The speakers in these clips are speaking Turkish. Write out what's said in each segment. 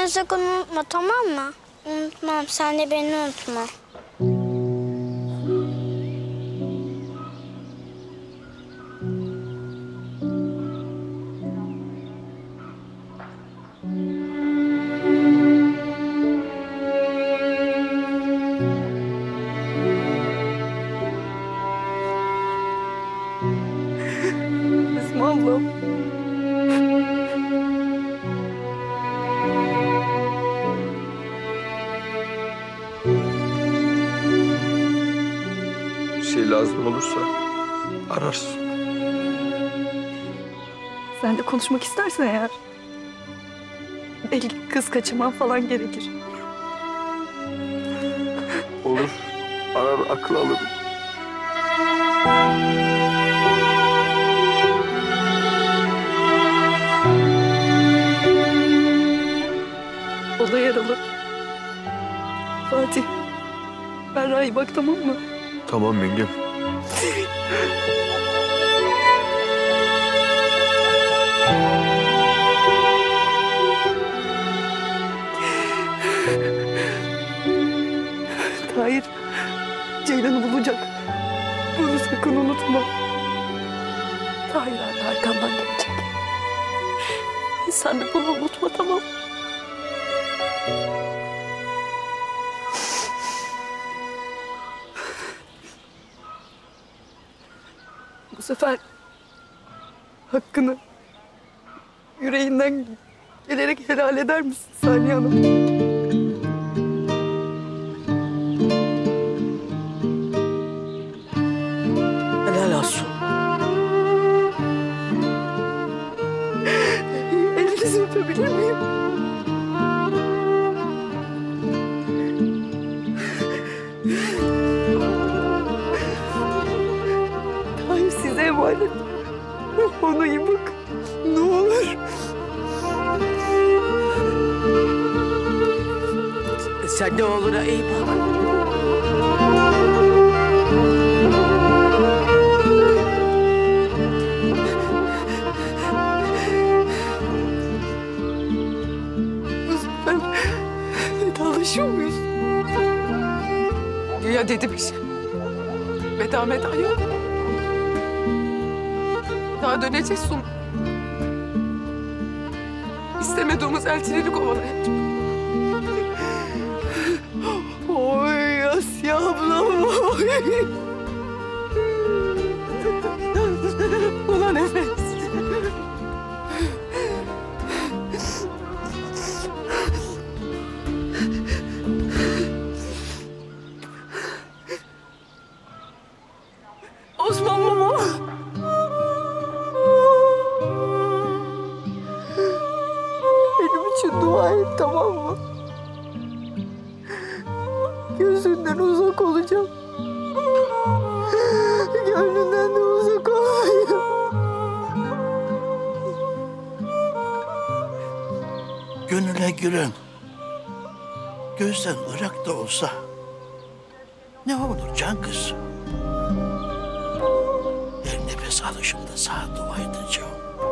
beni sakın unutma, tamam mı? Unutmam, sen de beni unutma. Esma ablam. Bir şey lazım olursa ararsın. Sen de konuşmak istersen eğer. Belki kız kaçırman falan gerekir. Olur. Arar akıl alırım. Olay yaralı. Fatih. Berra'yı bak, tamam mı? Tamam yengem. Tahir, Ceylan'ı bulacak. Bunu sakın unutma. Tahir abi arkandan gelecek. Sen de bunu unutma, tamam? Bu sefer hakkını yüreğinden gelerek helal eder misin Saniye Hanım? Helal olsun. Elinizi öpebilir miyim? Hayır, size emanet. Ona iyi bak. Ne olur. Sen de oğluna iyi bak. Bu sefer vedalaşıyor muyuz? Ya dedi bir şey. Veda yok. Daha döneceğiz son. İstemediğimiz eltileri kovalayacak. Oy Asya ablam, oy. Ulan Efes. Osman baba. Benim için dua et, tamam mı? Gözünden uzak olacağım. Gönlünden de uzak olayım. Gönüle giren gözden ırak da olsa ne olur can kız? Her nefes alışımda sana dua edeceğim.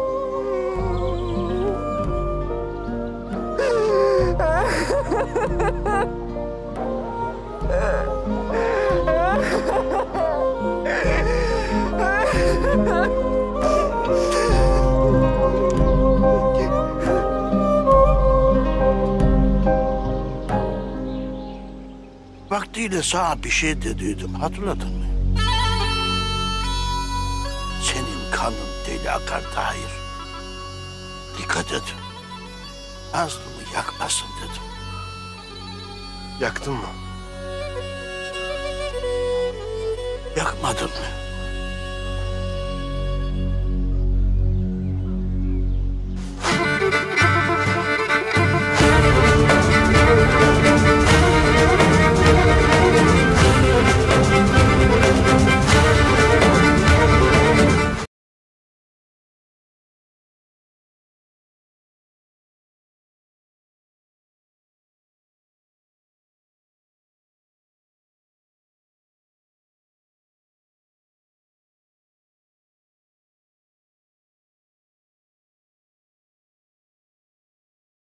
Vaktiyle sana bir şey dediydim, hatırladın mı? Senin kanın deli akar Tahir. Dikkat et. Nazlı'mı yakmasın dedim. Yaktın mı? Yakmadın mı?